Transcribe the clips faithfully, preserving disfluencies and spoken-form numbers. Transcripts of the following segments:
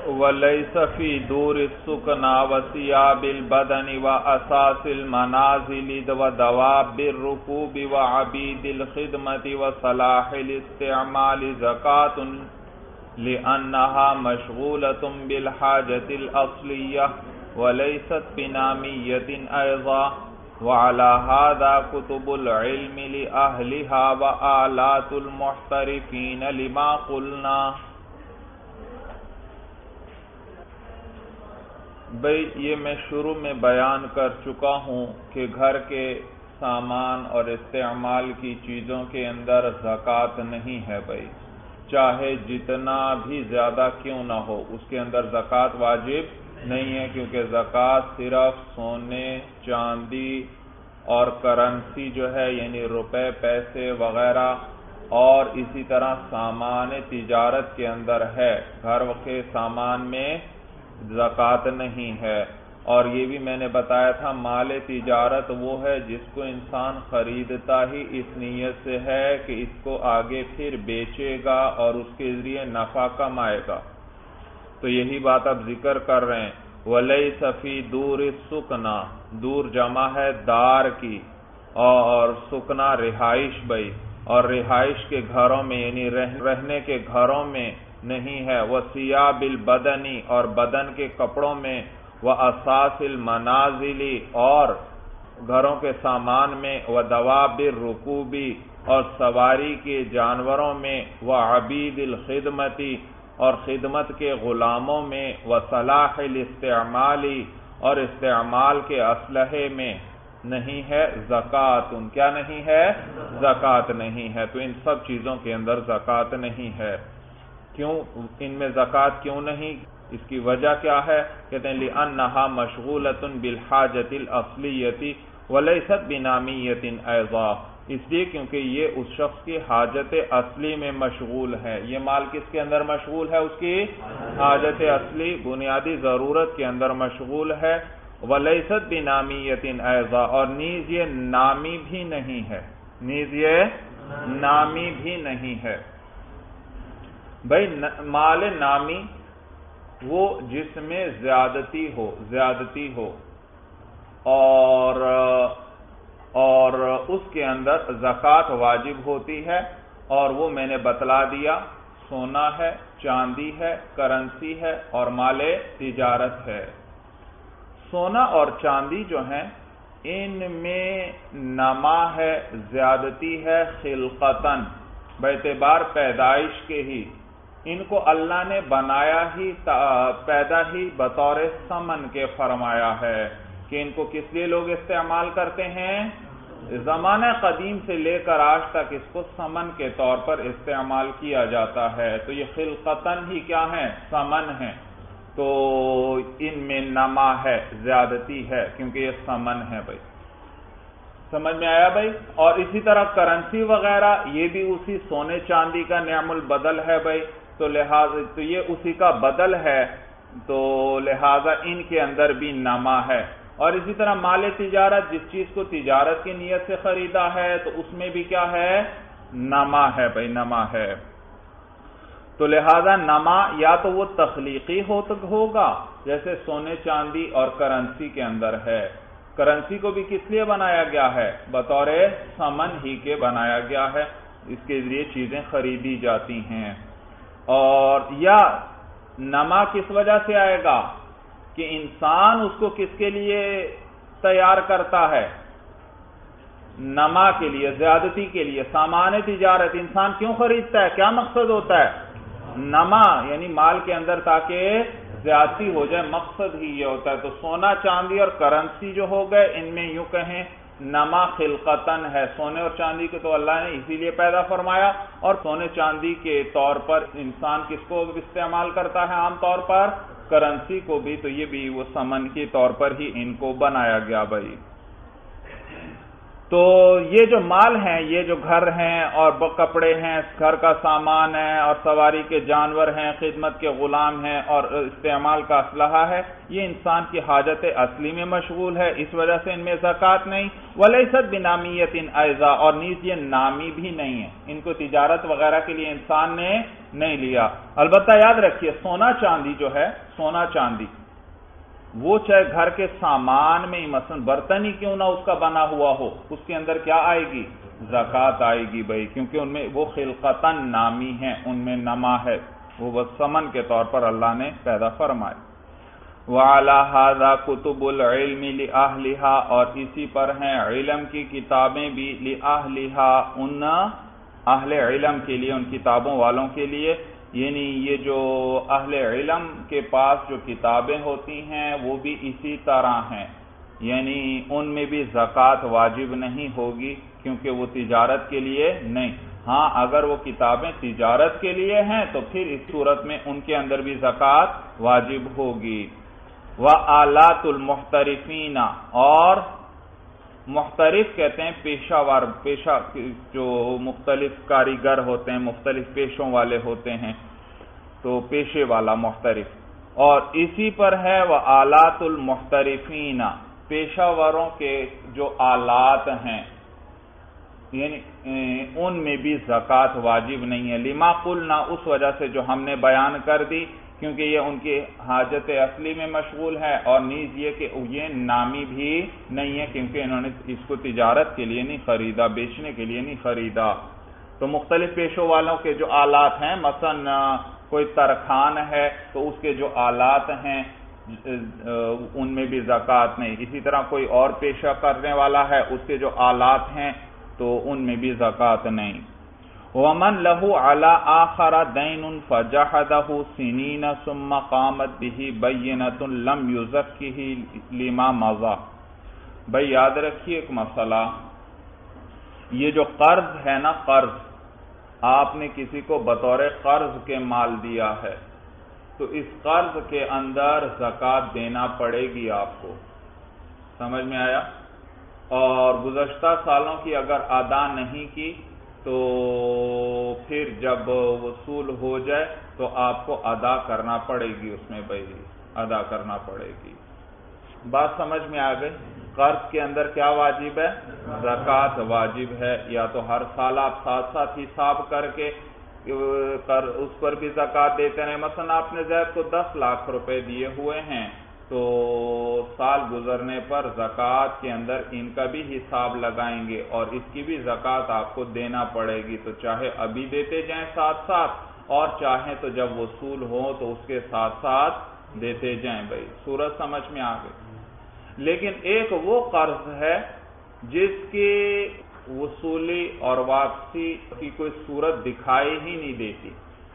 وَلَيْسَ فِي دُورِ السُّكْنَى وَثِيَابِ الْبَدَنِ وَأَثَاثِ الْمَنَازِلِ وَدَوَابِّ الرُّكُوبِ وَعَبِيدِ الْخِدْمَةِ وَصَلَاحِ الِاسْتِعْمَالِ زَكَاةٌ لِأَنَّهَا مَشْغُولَةٌ بِالْحَاجَةِ الْأَصْلِيَّةِ وَلَيْسَتْ بِنَامِيَّةٍ أَيْضًا وَعَلَى هَذَا كُتُبُ الْعِلْمِ لِأَهْلِهَا وَآلَاتُ الْمُحْتَرِفِينَ لِمَا قُلْنَا۔ بھئی یہ میں شروع میں بیان کر چکا ہوں کہ گھر کے سامان اور استعمال کی چیزوں کے اندر زکوٰۃ نہیں ہے بھئی، چاہے جتنا بھی زیادہ کیوں نہ ہو اس کے اندر زکوٰۃ واجب نہیں ہے، کیونکہ زکوٰۃ صرف سونے، چاندی اور کرنسی جو ہے یعنی روپے، پیسے وغیرہ اور اسی طرح سامان تجارت کے اندر ہے، گھر کے سامان میں زکوٰۃ نہیں ہے۔ اور یہ بھی میں نے بتایا تھا مال تجارت وہ ہے جس کو انسان خریدتا ہی اس نیت سے ہے کہ اس کو آگے پھر بیچے گا اور اس کے ذریعے نفع کمائے گا، تو یہی بات اب ذکر کر رہے ہیں۔ وَلَيْسَ فِي دُورِ السُّكْنَى، دور جمع ہے دار کی، اور سکنا رہائش بھئی، اور رہائش کے گھروں میں یعنی رہنے کے گھروں میں نہیں ہے۔ وَثِيَابِ الْبَدَنِ، اور بدن کے کپڑوں میں، وَأَثَاثِ الْمَنَازِلِ، اور گھروں کے سامان میں، وَدَوَابِ الرُّكُوبِ، اور سواری کے جانوروں میں، وَعَبِيدِ الْخِدْمَةِ، اور خدمت کے غلاموں میں، وَصَلَاحِ الْاِسْتِعْمَالِ، اور استعمال کے اسلحے میں نہیں ہے زکوٰۃ۔ کیا نہیں ہے؟ زکوٰۃ نہیں ہے۔ تو ان سب چیزوں کے اندر زکوٰۃ نہیں ہے۔ کیوں ان میں زکوٰۃ کیوں نہیں؟ اس کی وجہ کیا ہے؟ کہتے ہیں لِأَنَّهَا مَشْغُولَةٌ بِالْحَاجَةِ الْأَصْلِيَّةِ وَلَيْسَتْ بِنَامِيَّةٍ أَيْضًا، اس لیے کیونکہ یہ اس شخص کی حاجت اصلی میں مشغول ہے۔ یہ مال کس کے اندر مشغول ہے؟ اس کی حاجت اصلی بنیادی ضرورت کے اندر مشغول ہے۔ وَلَيْسَتْ بِنَامِيَّةٍ أَيْضًا، اور نیز یہ نامی بھی نہیں ہے، نیز یہ نامی بھی نہیں ہے۔ بھئی مال نامی وہ جس میں زیادتی ہو زیادتی ہو اور اور اس کے اندر زکوٰۃ واجب ہوتی ہے، اور وہ میں نے بتلا دیا سونا ہے، چاندی ہے، کرنسی ہے اور مال تجارت ہے۔ سونا اور چاندی جو ہیں ان میں نما ہے، زیادتی ہے خلقتاً، باعتبار پیدائش کے ہی، ان کو اللہ نے بنایا ہی پیدا ہی بطور ثمن کے فرمایا ہے کہ ان کو کس لیے لوگ استعمال کرتے ہیں؟ زمانہ قدیم سے لے کر آج تک اس کو ثمن کے طور پر استعمال کیا جاتا ہے، تو یہ خلقتاً ہی کیا ہیں؟ ثمن ہیں، تو ان میں نما ہے، زیادتی ہے، کیونکہ یہ ثمن ہے بھائی۔ سمجھ میں آیا بھائی؟ اور اسی طرح کرنسی وغیرہ یہ بھی اسی سونے چاندی کا نعم البدل ہے بھائی، تو لہذا تو یہ اسی کا بدل ہے، تو لہذا ان کے اندر بھی نما ہے۔ اور اسی طرح مال تجارت، جس چیز کو تجارت کی نیت سے خریدا ہے تو اس میں بھی کیا ہے؟ نما ہے بھائی، نما ہے۔ تو لہذا نما یا تو وہ تخلیقی ہوگا جیسے سونے چاندی اور کرنسی کے اندر ہے، کرنسی کو بھی کس لیے بنایا گیا ہے؟ بطور ثمن ہی کے بنایا گیا ہے، اس کے ذریعے چیزیں خریدی جاتی ہیں۔ اور یا نما کس وجہ سے آئے گا کہ انسان اس کو کس کے لیے تیار کرتا ہے؟ نما کے لیے، زیادتی کے لیے۔ سامان تجارت انسان کیوں خریدتا ہے؟ کیا مقصد ہوتا ہے؟ نما، یعنی مال کے اندر تاکہ زیادتی ہو جائے، مقصد ہی یہ ہوتا ہے۔ تو سونا چاندی اور کرنسی جو ہو گئے ان میں یوں کہیں نما خلقتاً ہے، سونے اور چاندی کو تو اللہ نے اسی لیے پیدا فرمایا، اور سونے چاندی کے طور پر انسان کس کو استعمال کرتا ہے عام طور پر؟ کرنسی کو بھی، تو یہ بھی وہ ثمن کے طور پر ہی ان کو بنایا گیا بھائی۔ تو یہ جو مال ہیں، یہ جو گھر ہیں اور کپڑے ہیں، گھر کا سامان ہے اور سواری کے جانور ہیں، خدمت کے غلام ہیں اور استعمال کا اسلحہ ہے، یہ انسان کی حاجت اصلی میں مشغول ہے، اس وجہ سے ان میں زکوٰۃ نہیں۔ وَلَيْسَتْ بِنَامِيَّةٍ أَيْضًا، اور نیز یہ نامی بھی نہیں ہے، ان کو تجارت وغیرہ کے لیے انسان نے نہیں لیا۔ البتہ یاد رکھیے سونا چاندی جو ہے، سونا چاندی وہ چاہے گھر کے سامان میں ہی مثلا برتن ہی کیوں نہ اس کا بنا ہوا ہو، اس کے اندر کیا آئے گی؟ زکوٰۃ آئے گی بھائی، کیونکہ ان میں وہ خلقتاً نامی ہیں، ان میں نما ہے، وہ بس ثمن کے طور پر اللہ نے پیدا فرمائے۔ وَعَلَى هَذَا كُتُبُ الْعِلْمِ لِأَهْلِهَا، اور اسی پر ہیں علم کی کتابیں بھی، لِأَهْلِهَا، ان اہل علم کے لیے، ان کتابوں والوں کے لیے، یعنی یہ جو اہل علم کے پاس جو کتابیں ہوتی ہیں وہ بھی اسی طرح ہیں، یعنی ان میں بھی زکوٰۃ واجب نہیں ہوگی کیونکہ وہ تجارت کے لیے نہیں۔ ہاں اگر وہ کتابیں تجارت کے لیے ہیں تو پھر اس صورت میں ان کے اندر بھی زکوٰۃ واجب ہوگی۔ وَآلَاتُ الْمُحْتَرِفِينَ، اور محترف کہتے ہیں پیشہ ور، پیشہ جو مختلف کاریگر ہوتے ہیں، مختلف پیشوں والے ہوتے ہیں، تو پیشے والا محترف۔ اور اسی پر ہے وہ آلات المحترفین، پیشہ وروں کے جو آلات ہیں یعنی ان میں بھی زکوٰۃ واجب نہیں ہے۔ لما قلنا، اس وجہ سے جو ہم نے بیان کر دی، کیونکہ یہ ان کی حاجت اصلی میں مشغول ہے، اور نیز یہ کہ یہ نامی بھی نہیں ہے کیونکہ انہوں نے اس کو تجارت کے لیے نہیں خریدا، بیچنے کے لیے نہیں خریدا۔ تو مختلف پیشوں والوں کے جو آلات ہیں، مثلا کوئی ترخان ہے تو اس کے جو آلات ہیں ان میں بھی زکوٰۃ نہیں۔ اسی طرح کوئی اور پیشہ کرنے والا ہے، اس کے جو آلات ہیں تو ان میں بھی زکوٰۃ نہیں۔ وَمَنْ لَهُ عَلَىٰ آخَرَ دَيْنٌ فَجَحَدَهُ سِنِينَ ثُمَّ قَامَتْ بِهِ بَيِّنَةٌ لَمْ يُزَكِّهِ لِمَا مَضَىٰ۔ بھئی یاد رکھیے ایک مسئلہ، یہ جو قرض ہے نا، قرض آپ نے کسی کو بطور قرض کے مال دیا ہے تو اس قرض کے اندر زکوٰۃ دینا پڑے گی آپ کو، سمجھ میں آیا؟ اور گزشتہ سالوں کی اگر ادا نہیں کی تو پھر جب وصول ہو جائے تو آپ کو ادا کرنا پڑے گی، اس میں بھائی ادا کرنا پڑے گی۔ بات سمجھ میں آ گئی؟ قرض کے اندر کیا واجب ہے؟ زکوٰۃ واجب ہے، یا تو ہر سال آپ ساتھ ساتھ حساب کر کے اس پر بھی زکوٰۃ دیتے رہے۔ مثلا آپ نے زید کو دس لاکھ روپے دیے ہوئے ہیں تو سال گزرنے پر زکوٰۃ کے اندر ان کا بھی حساب لگائیں گے اور اس کی بھی زکوٰۃ آپ کو دینا پڑے گی، تو چاہے ابھی دیتے جائیں ساتھ ساتھ اور چاہیں تو جب وصول ہو تو اس کے ساتھ ساتھ دیتے جائیں۔ بھائی صورت سمجھ میں آ گئی؟ لیکن ایک وہ قرض ہے جس کی وصولی اور واپسی کی کوئی صورت دکھائی ہی نہیں دیتی،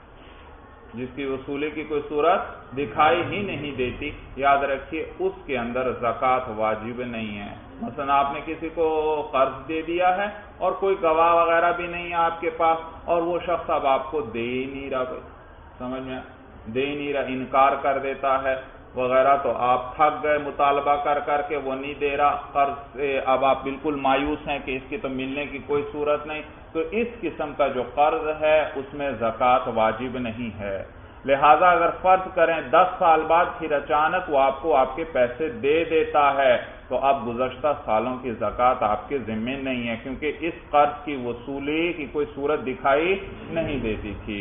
جس کی وصولی کی کوئی صورت دکھائی ہی نہیں دیتی، یاد رکھیے اس کے اندر زکوٰۃ واجب نہیں ہے۔ مثلا آپ نے کسی کو قرض دے دیا ہے اور کوئی گواہ وغیرہ بھی نہیں ہے آپ کے پاس، اور وہ شخص اب آپ کو دے ہی نہیں رہا، بھائی سمجھ میں دے ہی نہیں رہا، انکار کر دیتا ہے وغیرہ، تو آپ تھک گئے مطالبہ کر کر کے، وہ نہیں دے رہا قرض سے، اب آپ بالکل مایوس ہیں کہ اس کی تو ملنے کی کوئی صورت نہیں، تو اس قسم کا جو قرض ہے اس میں زکوٰۃ واجب نہیں ہے۔ لہذا اگر فرض کریں دس سال بعد پھر اچانک وہ آپ کو آپ کے پیسے دے دیتا ہے تو اب گزشتہ سالوں کی زکوٰۃ آپ کے ذمے نہیں ہے، کیونکہ اس قرض کی وصولی کی کوئی صورت دکھائی نہیں دیتی تھی۔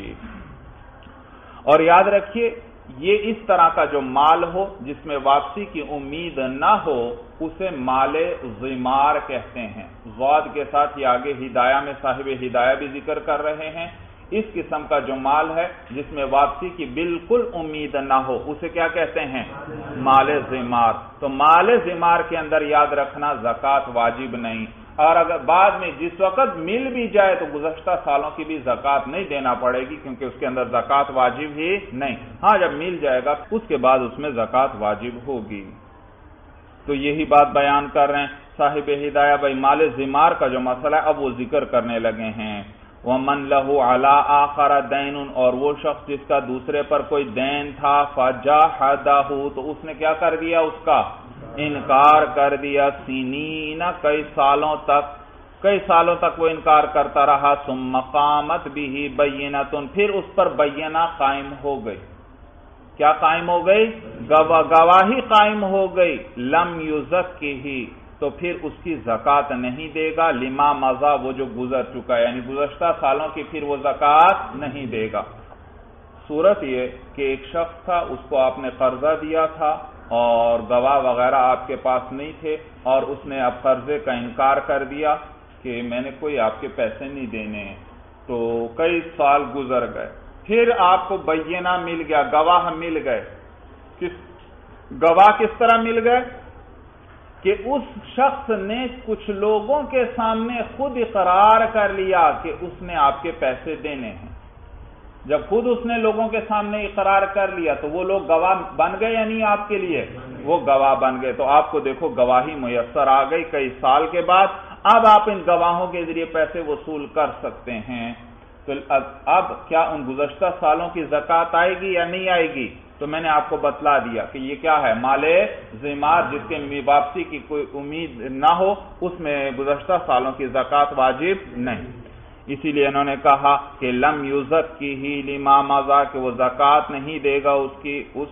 اور یاد رکھیے یہ اس طرح کا جو مال ہو جس میں واپسی کی امید نہ ہو اسے مال ضمار کہتے ہیں۔ ضاد کے ساتھ یہ آگے ہدایہ میں صاحب ہدایہ بھی ذکر کر رہے ہیں، اس قسم کا جو مال ہے جس میں واپسی کی بالکل امید نہ ہو اسے کیا کہتے ہیں؟ مال ضمار۔ تو مال ضمار کے اندر یاد رکھنا زکوٰۃ واجب نہیں، اور اگر بعد میں جس وقت مل بھی جائے تو گزشتہ سالوں کی بھی زکوٰۃ نہیں دینا پڑے گی کیونکہ اس کے اندر زکوٰۃ واجب ہی نہیں۔ ہاں جب مل جائے گا اس کے بعد اس میں زکوٰۃ واجب ہوگی۔ تو یہی بات بیان کر رہے ہیں صاحب ہدایہ، بھائی مال ضمار کا جو مسئلہ ہے اب وہ ذکر کرنے لگے ہیں۔ وَمَنْ لَهُ عَلَىٰ آخَرَ دَيْنٌ، اور وہ شخص جس کا دوسرے پر کوئی دین تھا، فَجَحَدَهُ، تو اس نے کیا کر دیا؟ اس کا انکار کر دیا، سنین کئی سالوں تک، کئی سالوں تک وہ انکار کرتا رہا. ثم قامت به بینۃ، پھر اس پر بینہ قائم ہو گئی. کیا قائم ہو گئی؟ گواہی قائم ہو گئی. لم یزکہ، تو پھر اس کی زکوٰۃ نہیں دے گا. لما مضی، وہ جو گزر چکا ہے، یعنی گزشتہ سالوں کی پھر وہ زکوٰۃ نہیں دے گا. صورت یہ کہ ایک شخص تھا، اس کو آپ نے قرضہ دیا تھا اور گواہ وغیرہ آپ کے پاس نہیں تھے، اور اس نے اب قرضے کا انکار کر دیا کہ میں نے کوئی آپ کے پیسے نہیں دینے ہیں. تو کئی سال گزر گئے، پھر آپ کو بینہ مل گیا، گواہ مل گئے. کس گواہ کس طرح مل گئے؟ کہ اس شخص نے کچھ لوگوں کے سامنے خود اقرار کر لیا کہ اس نے آپ کے پیسے دینے ہیں. جب خود اس نے لوگوں کے سامنے اقرار کر لیا تو وہ لوگ گواہ بن گئے یا نہیں آپ کے لیے؟ وہ گواہ بن گئے. تو آپ کو دیکھو گواہی میسر آ گئی کئی سال کے بعد. اب آپ ان گواہوں کے ذریعے پیسے وصول کر سکتے ہیں. تو اب کیا ان گزشتہ سالوں کی زکوٰۃ آئے گی یا نہیں آئے گی؟ تو میں نے آپ کو بتلا دیا کہ یہ کیا ہے، مال ذمار، جس کے واپسی کی کوئی امید نہ ہو، اس میں گزشتہ سالوں کی زکوٰۃ واجب نہیں. اسی لیے انہوں نے کہا کہ لم یزکہ لما مضی، کہ وہ زکوٰۃ نہیں دے گا اس کی اس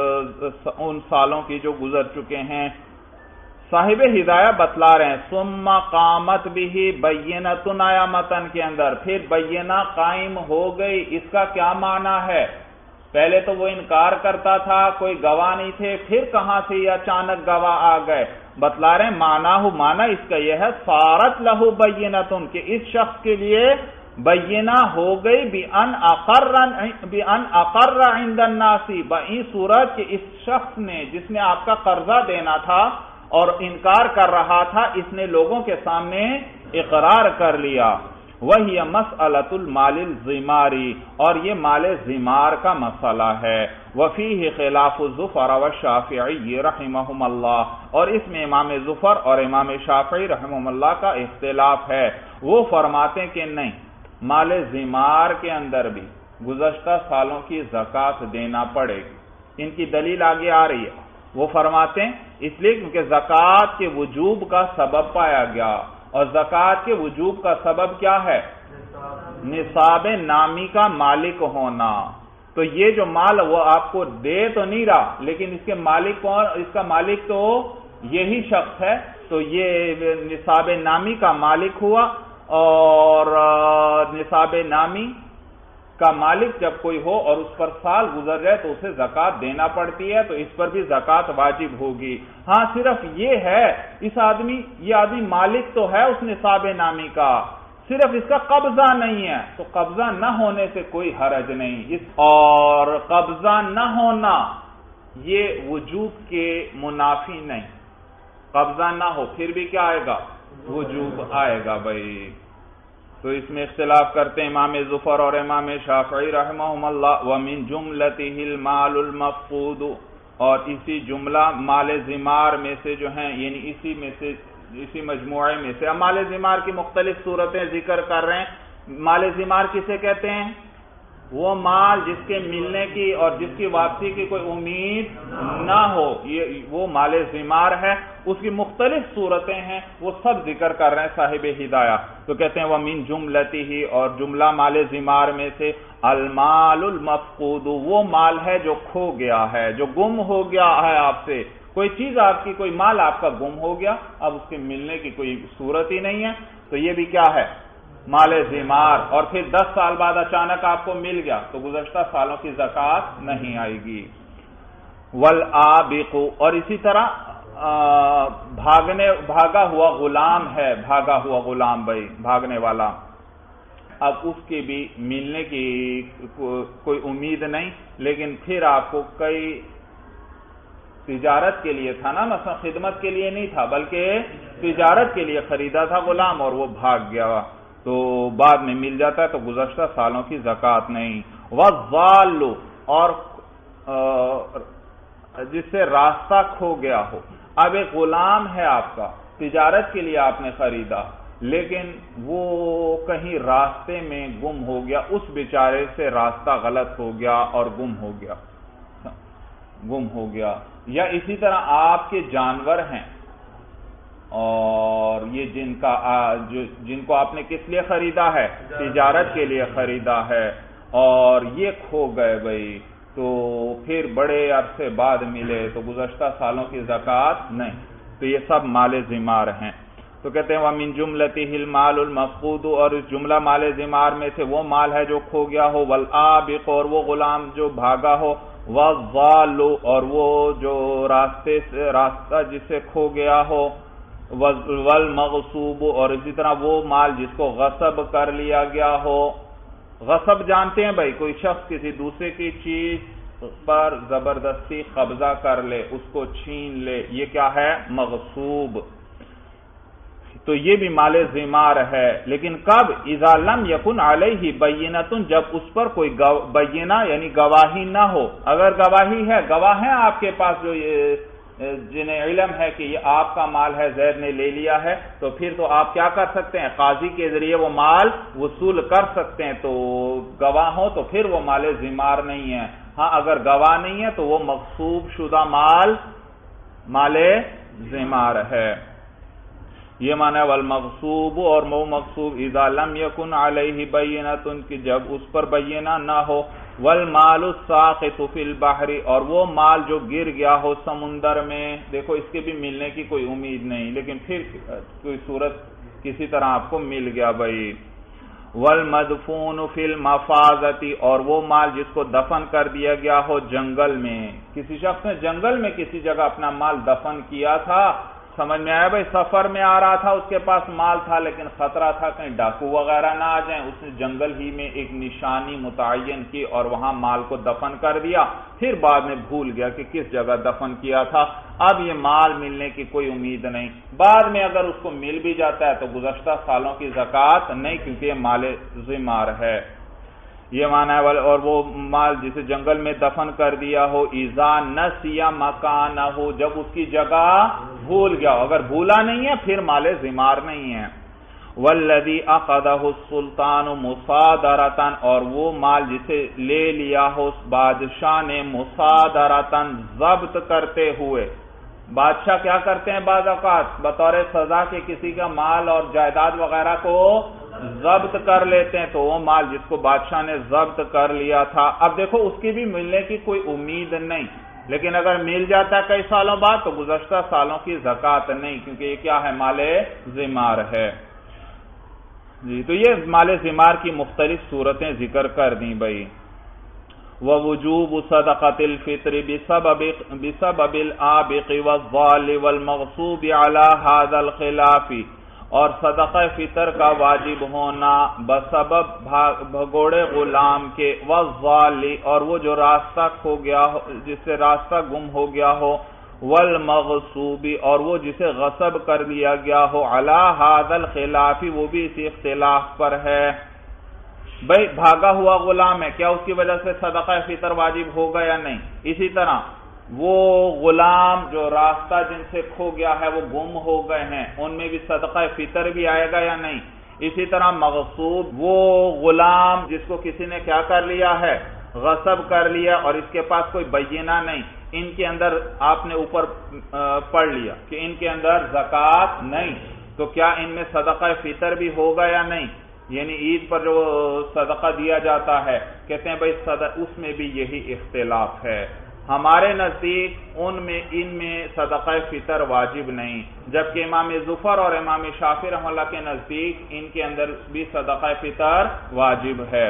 ان سالوں کی جو گزر چکے ہیں. صاحب ہدایہ بتلا رہے ہیں ثم قامت به بینۃ، آیا متن کے اندر پھر بینہ قائم ہو گئی. اس کا کیا معنی ہے؟ پہلے تو وہ انکار کرتا تھا، کوئی گواہ نہیں تھے، پھر کہاں سے یہ اچانک گواہ آ گئے؟ بتلا رہے ہیں معنی ہو معنی اس کا یہ ہے صارت لہ بینۃ، کہ اس شخص کے لیے بینہ ہو گئی بان اقر بان اقر عند الناس، بئی صورت کہ اس شخص نے جس نے آپ کا قرضہ دینا تھا اور انکار کر رہا تھا، اس نے لوگوں کے سامنے اقرار کر لیا. وہی مسئلۃ المال الزماری، اور یہ مال زمار کا مسئلہ ہے. وفیہ خلاف ظفر والشافعی رحمہم اللہ، اور اس میں امام ظفر اور امام شافعی رحمہم اللہ کا اختلاف ہے. وہ فرماتے ہیں کہ نہیں، مال زمار کے اندر بھی گزشتہ سالوں کی زکوٰۃ دینا پڑے گی. ان کی دلیل آگے آ رہی ہے. وہ فرماتے ہیں اس لیے کیونکہ زکوٰۃ کے وجوب کا سبب پایا گیا، اور زکوٰۃ کے وجوب کا سبب کیا ہے؟ نصاب نامی کا مالک ہونا. تو یہ جو مال وہ آپ کو دے تو نہیں رہا، لیکن اس کے مالک کون؟ اس کا مالک تو یہی شخص ہے. تو یہ نصاب نامی کا مالک ہوا، اور نصاب نامی کا مالک جب کوئی ہو اور اس پر سال گزر جائے تو اسے زکوٰۃ دینا پڑتی ہے. تو اس پر بھی زکوٰۃ واجب ہوگی. ہاں صرف یہ ہے اس آدمی یہ آدمی مالک تو ہے اس نصاب نامی کا، صرف اس کا قبضہ نہیں ہے. تو قبضہ نہ ہونے سے کوئی حرج نہیں. اس اور قبضہ نہ ہونا یہ وجوب کے منافی نہیں. قبضہ نہ ہو پھر بھی کیا آئے گا؟ وجوب آئے گا بھائی. تو اس میں اختلاف کرتے ہیں امام ظفر اور امام شافعی رحمہم اللہ. ومن جملتہ المال المفقود، اور اسی جملہ مال زمار میں سے جو ہیں، یعنی اسی میں سے اسی مجموعے میں سے. اب مال زمار کی مختلف صورتیں ذکر کر رہے ہیں. مال زمار کسے کہتے ہیں؟ وہ مال جس کے ملنے کی اور جس کی واپسی کی کوئی امید نہ ہو، یہ وہ مال زمار ہے. اس کی مختلف صورتیں ہیں، وہ سب ذکر کر رہے ہیں صاحب ہدایہ. تو کہتے ہیں وَمِن جُمْلَتِهِ، اور جملہ مال زمار میں سے المال المفقود، وہ مال ہے جو کھو گیا ہے، جو گم ہو گیا ہے آپ سے. کوئی چیز آپ کی، کوئی مال آپ کا گم ہو گیا، اب اس کے ملنے کی کوئی صورت ہی نہیں ہے. تو یہ بھی کیا ہے؟ مال زمار. اور پھر دس سال بعد اچانک آپ کو مل گیا تو گزشتہ سالوں کی زکوٰۃ نہیں آئے گی. والآبق، اور اسی طرح بھاگنے بھاگا ہوا غلام ہے، بھاگا ہوا غلام بھائی بھاگنے والا، اب اس کی بھی ملنے کی کوئی امید نہیں، لیکن پھر آپ کو کئی تجارت کے لیے تھا نا، مثلا خدمت کے لیے نہیں تھا بلکہ تجارت کے لیے خریدا تھا غلام، اور وہ بھاگ گیا تو بعد میں مل جاتا ہے، تو گزشتہ سالوں کی زکوٰۃ نہیں. والضال، اور جس سے راستہ کھو گیا ہو. اب ایک غلام ہے آپ کا، تجارت کے لیے آپ نے خریدا، لیکن وہ کہیں راستے میں گم ہو گیا، اس بیچارے سے راستہ غلط ہو گیا اور گم ہو گیا گم ہو گیا یا اسی طرح آپ کے جانور ہیں، اور یہ جن کا جن کو آپ نے کس لیے خریدا ہے؟ تجارت کے لیے خریدا ہے، اور یہ کھو گئے بھائی تو پھر بڑے عرصے بعد ملے تو گزشتہ سالوں کی زکوٰۃ نہیں، تو یہ سب مال ذمار ہیں۔ تو کہتے ہیں وَمِن جُمْلَتِهِ الْمَالُ الْمَفْقُودُ، اور اس جملہ مال ذمار میں سے وہ مال ہے جو کھو گیا ہو، وَالْآبِقُ، اور وہ غلام جو بھاگا ہو، وَالضَّالُ، اور وہ جو راستے سے راستہ جسے کھو گیا ہو، وَالْمَغْصُوبُ، اور اسی طرح وہ مال جس کو غصب کر لیا گیا ہو۔ غصب جانتے ہیں بھائی، کوئی شخص کسی دوسرے کی چیز پر زبردستی قبضہ کر لے، اس کو چھین لے، یہ کیا ہے؟ مغصوب۔ تو یہ بھی مال ذمار ہے، لیکن کب؟ اذا لم یکن علیہ بینۃ، جب اس پر کوئی بینہ یعنی گواہی نہ ہو۔ اگر گواہی ہے، گواہ ہیں آپ کے پاس جو جنہیں علم ہے کہ یہ آپ کا مال ہے، زید نے لے لیا ہے، تو پھر تو آپ کیا کر سکتے ہیں؟ قاضی کے ذریعے وہ مال وصول کر سکتے ہیں، تو گواہ ہو تو پھر وہ مال ذمار نہیں ہے۔ ہاں اگر گواہ نہیں ہے تو وہ مغصوب شدہ مال مال ذمار ہے۔ یہ معنی ہے والمغصوب، اور وہ مغصوب اذا لم یکن علیہ بینۃ، کہ جب اس پر بینہ نہ ہو، والمال الساقط فی البحر، اور وہ مال جو گر گیا ہو سمندر میں، دیکھو اس کے بھی ملنے کی کوئی امید نہیں، لیکن پھر کوئی صورت کسی طرح آپ کو مل گیا بھائی۔ والمدفون فی المفازۃ، اور وہ مال جس کو دفن کر دیا گیا ہو جنگل میں، کسی شخص نے جنگل میں کسی جگہ اپنا مال دفن کیا تھا، سمجھ میں آیا بھائی، سفر میں آ رہا تھا، اس کے پاس مال تھا لیکن خطرہ تھا کہیں ڈاکو وغیرہ نہ آ جائیں، اس نے جنگل ہی میں ایک نشانی متعین کی اور وہاں مال کو دفن کر دیا، پھر بعد میں بھول گیا کہ کس جگہ دفن کیا تھا، اب یہ مال ملنے کی کوئی امید نہیں، بعد میں اگر اس کو مل بھی جاتا ہے تو گزشتہ سالوں کی زکوٰۃ نہیں، کیونکہ یہ مال ذمار ہے۔ یہ معنی ہے اور وہ مال جسے جنگل میں دفن کر دیا ہو، اذا نسی مکانہ، جب اس کی جگہ بھول گیا، اگر بھولا نہیں ہے پھر مال ذمار نہیں ہے۔ والذی اخذہ السلطان مصادرۃ، اور وہ مال جسے لے لیا ہو بادشاہ نے مصادرۃ، ضبط کرتے ہوئے۔ بادشاہ کیا کرتے ہیں بعض اوقات؟ بطور سزا کے کسی کا مال اور جائیداد وغیرہ کو ضبط کر لیتے ہیں، تو وہ مال جس کو بادشاہ نے ضبط کر لیا تھا، اب دیکھو اس کی بھی ملنے کی کوئی امید نہیں، لیکن اگر مل جاتا ہے کئی سالوں بعد تو گزشتہ سالوں کی زکوٰۃ نہیں، کیونکہ یہ کیا ہے؟ مال ذمار ہے۔ جی تو یہ مال ذمار کی مختلف صورتیں ذکر کر دیں بھائی۔ ووجوب صدقۃ الفطر بسبب بسبب الآبق والضال والمغصوب على هذا الخلاف، اور صدقہ فطر کا واجب ہونا بسبب بھگوڑے غلام کے، والضال، اور وہ جو راستہ کھو گیا ہو، جس سے راستہ گم ہو گیا ہو، والمغصوب، اور وہ جسے غصب کر لیا گیا ہو، علی هذا الخلاف، وہ بھی اسی اختلاف پر ہے۔ بھئی بھاگا ہوا غلام ہے، کیا اس کی وجہ سے صدقہ فطر واجب ہوگا یا نہیں؟ اسی طرح وہ غلام جو راستہ جن سے کھو گیا ہے، وہ گم ہو گئے ہیں، ان میں بھی صدقہ فطر بھی آئے گا یا نہیں؟ اسی طرح مغصوب، وہ غلام جس کو کسی نے کیا کر لیا ہے؟ غصب کر لیا، اور اس کے پاس کوئی بینہ نہیں، ان کے اندر آپ نے اوپر پڑھ لیا کہ ان کے اندر زکوٰۃ نہیں، تو کیا ان میں صدقہ فطر بھی ہوگا یا نہیں؟ یعنی عید پر جو صدقہ دیا جاتا ہے، کہتے ہیں بھائی اس میں بھی یہی اختلاف ہے، ہمارے نزدیک ان میں ان میں صدقہ فطر واجب نہیں، جبکہ امام ظفر اور امام شافعی رحمہ اللہ کے نزدیک ان کے اندر بھی صدقہ فطر واجب ہے۔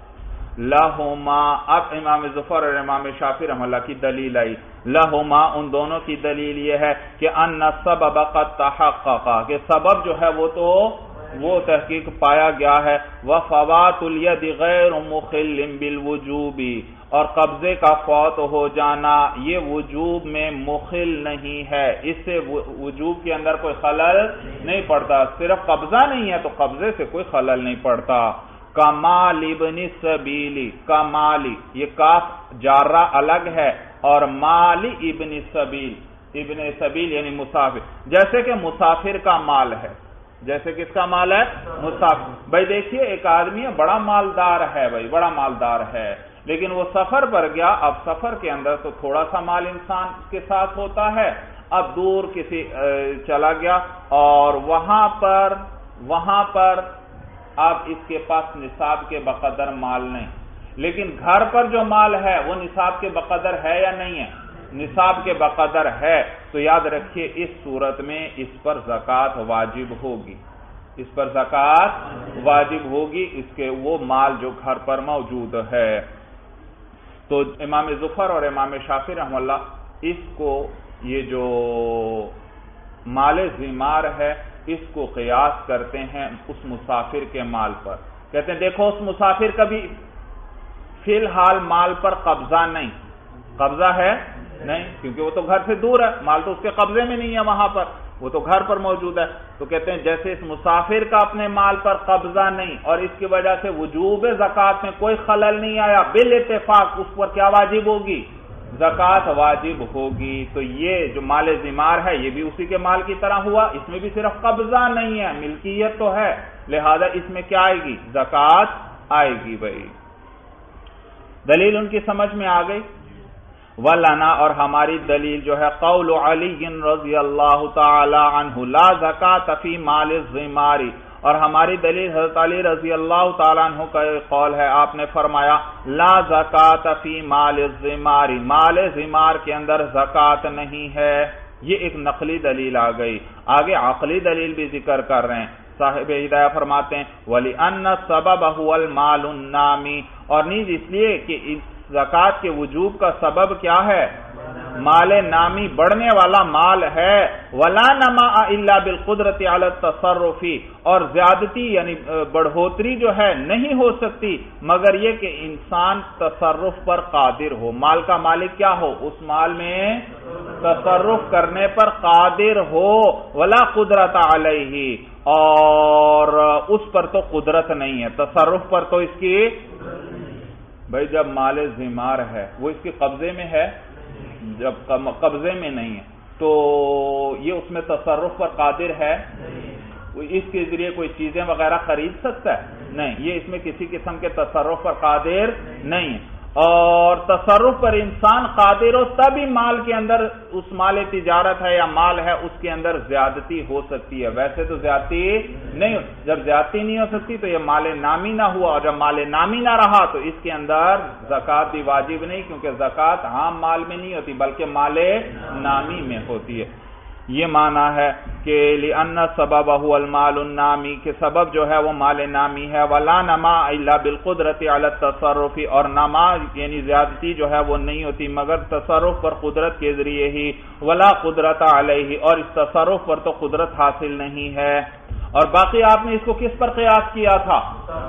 لہما، اب امام ظفر اور امام شافعی رحمہ اللہ کی دلیل آئی، لہما، ان دونوں کی دلیل یہ ہے کہ ان السبب قد تحقق، کہ سبب جو ہے وہ تو وہ تحقیق پایا گیا ہے، وفوات الید غیر مخل بالوجوب، اور قبضے کا فوت ہو جانا یہ وجوب میں مخل نہیں ہے، اس سے وجوب کے اندر کوئی خلل نہیں پڑتا، صرف قبضہ نہیں ہے تو قبضے سے کوئی خلل نہیں پڑتا۔ کمال ابن سبیلی، کمالی، یہ کاف جارہ الگ ہے، اور مالی ابن سبیل، ابن سبیل یعنی مسافر، جیسے کہ مسافر کا مال ہے، جیسے کس کا مال ہے؟ مسافر۔ بھائی دیکھیے ایک آدمی ہے بڑا مالدار ہے، بھائی بڑا مالدار ہے، لیکن وہ سفر پر گیا، اب سفر کے اندر تو تھوڑا سا مال انسان کے ساتھ ہوتا ہے، اب دور کسی چلا گیا اور وہاں پر وہاں پر اب اس کے پاس نصاب کے بقدر مال نہیں، لیکن گھر پر جو مال ہے وہ نصاب کے بقدر ہے یا نہیں ہے؟ نصاب کے بقدر ہے، تو یاد رکھیے اس صورت میں اس پر زکوٰۃ واجب ہوگی، اس پر زکوٰۃ واجب ہوگی، اس کے وہ مال جو گھر پر موجود ہے۔ تو امام ظفر اور امام شافعی رحمہ اللہ اس کو یہ جو مال ذمار ہے اس کو قیاس کرتے ہیں اس مسافر کے مال پر، کہتے ہیں دیکھو اس مسافر کا بھی فی الحال مال پر قبضہ نہیں، قبضہ ہے نہیں، کیونکہ وہ تو گھر سے دور ہے، مال تو اس کے قبضے میں نہیں ہے وہاں پر، وہ تو گھر پر موجود ہے۔ تو کہتے ہیں جیسے اس مسافر کا اپنے مال پر قبضہ نہیں اور اس کی وجہ سے وجوب زکوٰۃ میں کوئی خلل نہیں آیا، بالاتفاق اس پر کیا واجب ہوگی؟ زکوٰۃ واجب ہوگی۔ تو یہ جو مال ذمار ہے یہ بھی اسی کے مال کی طرح ہوا، اس میں بھی صرف قبضہ نہیں ہے، ملکیت تو ہے، لہذا اس میں کیا آئے گی؟ زکوٰۃ آئے گی۔ بھائی دلیل ان کی سمجھ میں آ گئی؟ وَلَنَا اور ہماری دلیل جو ہے قول علی رضی اللہ تعالی عنہ لا زکاۃ فی مال الذمار، اور ہماری دلیل حضرت علی رضی اللہ تعالی عنہ کا قول ہے، آپ نے فرمایا لا زکاۃ فی مال الذمار، مال ذمار کے اندر زکوٰۃ نہیں ہے۔ یہ ایک نقلی دلیل آ گئی، آگے عقلی دلیل بھی ذکر کر رہے ہیں۔ صاحب ہدایہ فرماتے ہیں وَلِأَنَّ السَّبَبَ هُوَ الْمَالُ النَّامِ، اور نیز اس لیے کہ زکوٰۃ کے وجوب کا سبب کیا ہے؟ مال نامی، بڑھنے والا مال ہے۔ وَلَا نَمَاءَ إِلَّا بِالْقُدْرَةِ عَلَى التَّصَرُّفِ، اور زیادتی یعنی بڑھوتری جو ہے نہیں ہو سکتی مگر یہ کہ انسان تصرف پر قادر ہو، مال کا مالک کیا ہو؟ اس مال میں تصرف کرنے پر قادر ہو۔ وَلَا قُدْرَةَ عَلَيْهِ، اور اس پر تو قدرت نہیں ہے، تصرف پر تو اس کی، بھائی جب مال ذمار ہے وہ اس کے قبضے میں ہے، جب قبضے میں نہیں ہے تو یہ اس میں تصرف پر قادر ہے، اس کے ذریعے کوئی چیزیں وغیرہ خرید سکتا ہے؟ نہیں، یہ اس میں کسی قسم کے تصرف پر قادر نہیں ہے۔ اور تصرف پر انسان قادر ہو تب ہی مال کے اندر، اس مال تجارت ہے یا مال ہے اس کے اندر زیادتی ہو سکتی ہے، ویسے تو زیادتی نہیں ہو، جب زیادتی نہیں ہو سکتی تو یہ مال نامی نہ ہوا، اور جب مال نامی نہ رہا تو اس کے اندر زکوٰۃ بھی واجب نہیں، کیونکہ زکوٰۃ عام مال میں نہیں ہوتی بلکہ مال نامی میں ہوتی ہے۔ یہ معنی ہے کہ لِأَنَّ السَّبَبَ هُوَ الْمَالُ النَّامِ، کہ سبب جو ہے وہ مال نامی ہے۔ وَلَا نَمَاءَ إِلَّا بِالْقُدْرَةِ عَلَى التَّصَرُّفِ، اور نما یعنی زیادتی جو ہے وہ نہیں ہوتی مگر تصرف پر قدرت کے ذریعے ہی۔ وَلَا قُدْرَةَ عَلَيْهِ، اور اس تصرف پر تو قدرت حاصل نہیں ہے۔ اور باقی آپ نے اس کو کس پر قیاس کیا تھا؟